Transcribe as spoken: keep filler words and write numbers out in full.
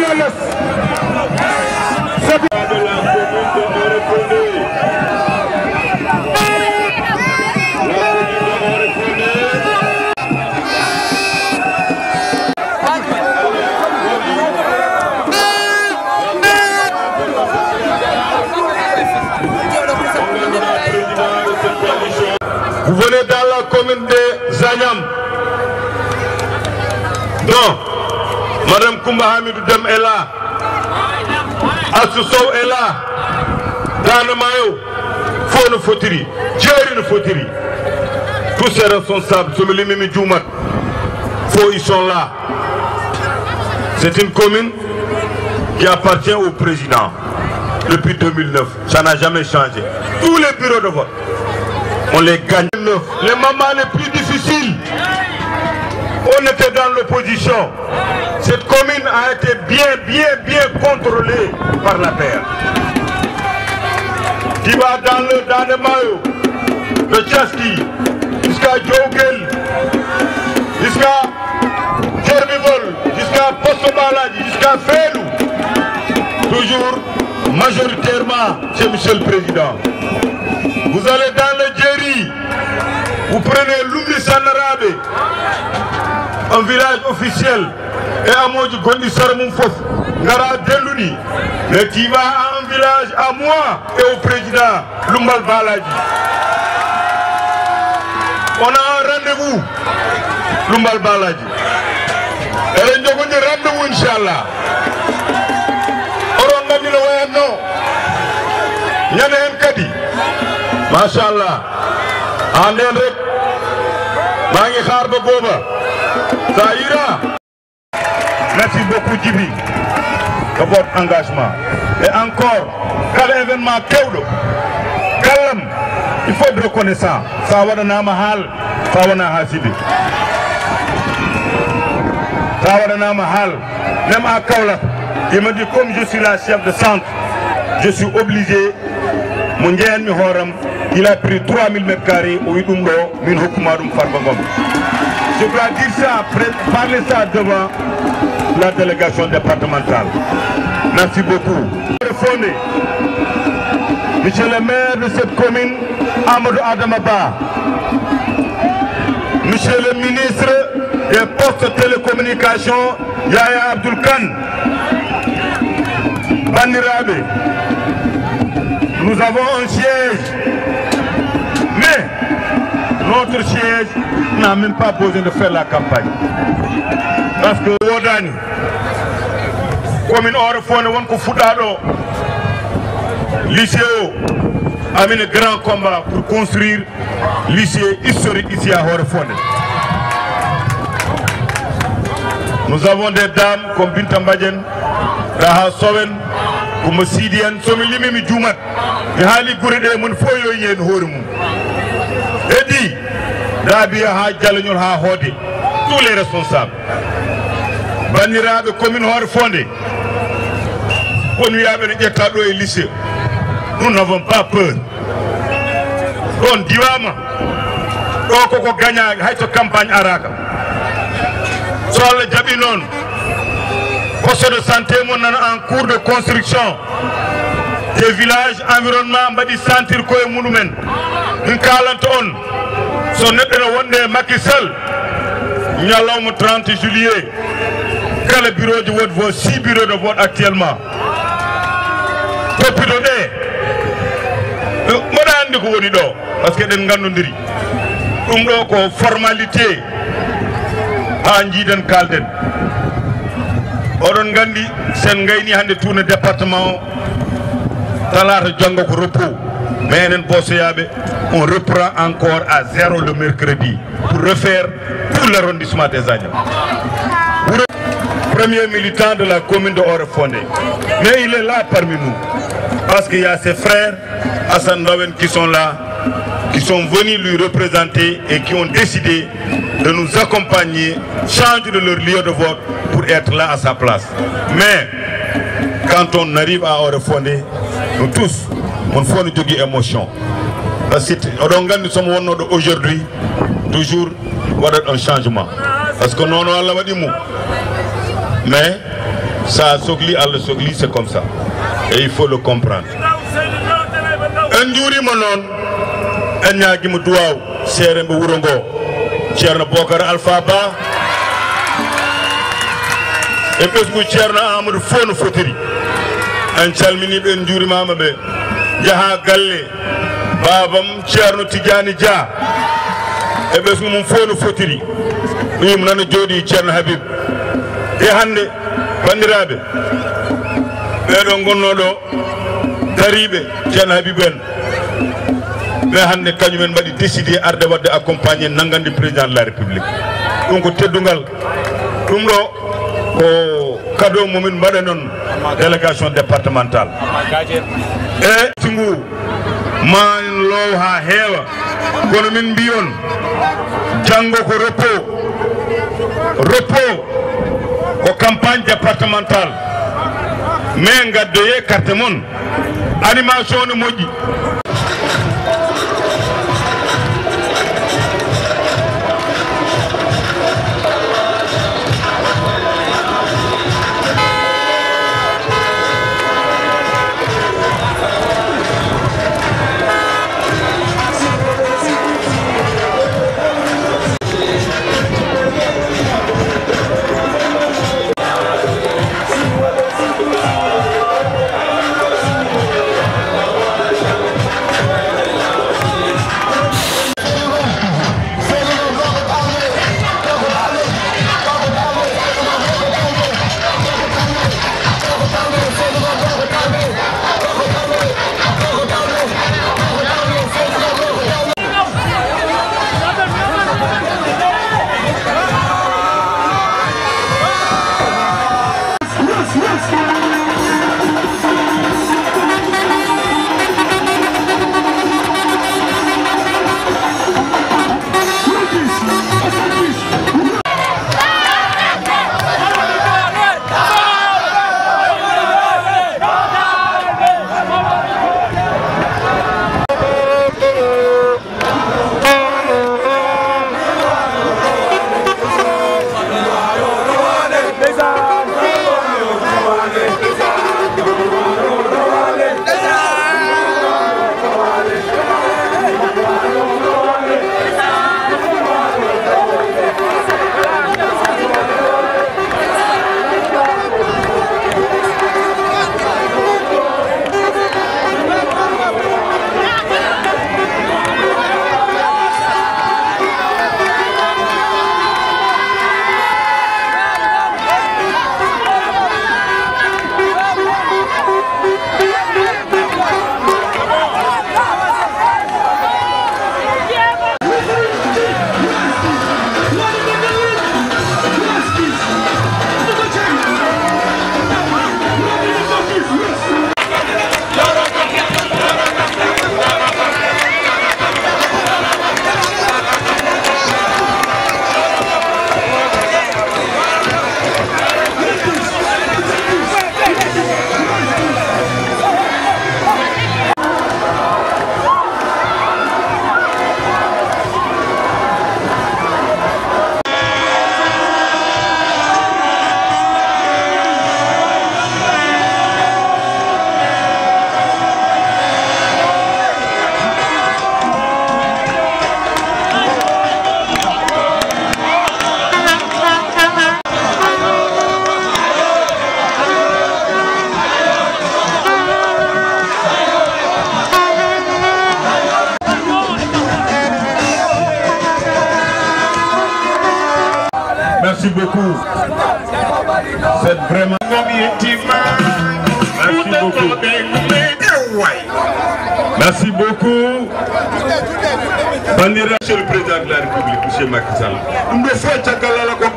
Vous venez dans la commune de Zanyam. Non, Madame Koumba Hamidou Dem est là. Assou Sow est là. Dans le maillot, Fone Fotiri, Djerine Fotiri. Tous ces responsables, Soumeli Mimi Djoumat, Fo, ils sont là. C'est une commune qui appartient au président depuis deux mille neuf. Ça n'a jamais changé. Tous les bureaux de vote, on les gagne. Les moments les plus difficiles, on était dans l'opposition. Cette commune a été bien, bien, bien contrôlée par la terre. Qui va dans le, dans le maillot, de Tchaski, jusqu'à Djogel, jusqu'à Djerbivol, jusqu'à Postobaladi, jusqu'à Felou. Toujours majoritairement chez Monsieur le Président. Vous allez dans le Djeri, vous prenez Lumbi Sanarabe, un village officiel, et à Moji Gondi Saramoun Fof, Ngara Delouni. Mais qui va à un village à moi et au président Lumbal Baladji. On a un rendez-vous, Lumbal Baladji. Et nous avons un rendez-vous, Inch'Allah. On a dit le non. Il y a un kadi. Masha'Allah. Anden rek. Mangi khar ba boba. Ça ira. Merci beaucoup Djibi de votre engagement. Et encore, quel événement Kewlo, Kalam, il faut être reconnaissant. Ça va dans mahal, ça va dans Hasidi. Ça va dans mahal. Même à Kaula, il me dit comme je suis la chef de centre, je suis obligé, mon Ndien Mihoram, il a pris trois mille mètres carrés au Idumbo, Min Hukumarum Farbangom. Je dois dire ça, parler ça devant la délégation départementale. Merci beaucoup. Monsieur le maire de cette commune, Amadou Adamaba, Monsieur le ministre des postes de télécommunications, Yaya Abdul Khan, Banirabe, nous avons un siège, mais notre siège n'a même pas besoin de faire la campagne. Parce que Wodani, commune Orefone, on peut foutre lycée a mené un grand combat pour construire lycée historique ici à Orefone. Nous avons des dames comme Bintambadjen, Raha Sowen, comme Sidian, Somilimimi Djoumat, et Hali Gouride, mon foyo yen Hormou. Et dit, Rabia Hadjalanyol Ha Hodi, tous les responsables. Banira de commune Orefone, on lui a mené un lycée. Nous n'avons pas peur. Donc, Diwama, on a gagné la campagne Araka. Sur le Jabinon, poste de santé en cours de construction. Des villages, environnement, Mbadi Santir Koye Monument. Une calanton, son net de Wande Makissel. Nous allons le trente juillet. Quand le bureau de vote vaut six bureaux de vote actuellement. Parce que nous avons une formalité à Njiden Kalden. Oron Gandi, sen gayni hande tourne département Talar Django repos. Mais on reprend encore à zéro le mercredi pour refaire tout l'arrondissement des Agnons. Premier militant de la commune de Orefone. Mais il est là parmi nous. Parce qu'il y a ses frères, Hassan Lawen, qui sont là, qui sont venus lui représenter et qui ont décidé de nous accompagner, changer de leur lieu de vote pour être là à sa place. Mais, quand on arrive à Orefone, nous tous, on fait une émotion. Parce que nous sommes aujourd'hui, toujours, il y a un changement. Parce que nous avons dit, mais, Ça sogli Allah sogli, c'est comme ça. Et il faut le comprendre. Un jour, mon un yagi mu duwaw sere mbo wuro ngo Ceerno Bokar Alpha Ba e ɓesgu Ceerno Amadou Fono Fotiri en calmini ɓe en juurimama ɓe jaha galle babam Ceerno Tidiane Dia e ɓesgu mum Fono Fotiri ɗum nana jooɗi Ceerno Habib e hande bandiraɓe ɓeɗo gonnoɗo dariɓe Ceerno Habib en mais hande kañumen mbaɗi décidé arde wadde accompagner nangande président de la république ɗum ko teddungal ɗum ɗo ko cadeau momin mbaɗa noon délégation départementale e tingu ma low ha heewa kono min mbi on janggo ko repos repos ko campagne départementale mais gaddoye carte mon animation no moƴƴi. Merci beaucoup. C'est vraiment... Merci beaucoup. Merci beaucoup. Bandira, Monsieur le Président de la République, Monsieur Macky Sall.